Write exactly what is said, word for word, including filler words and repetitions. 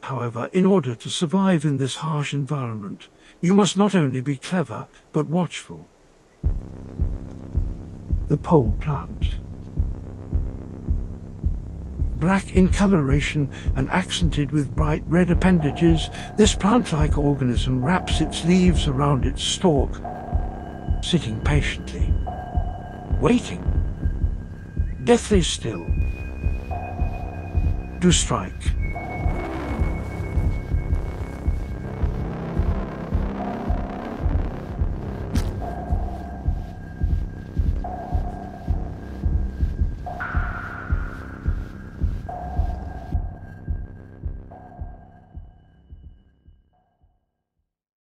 However, in order to survive in this harsh environment, you must not only be clever, but watchful. The pole plant. Black in coloration and accented with bright red appendages, this plant-like organism wraps its leaves around its stalk, sitting patiently, waiting, deathly still, to strike.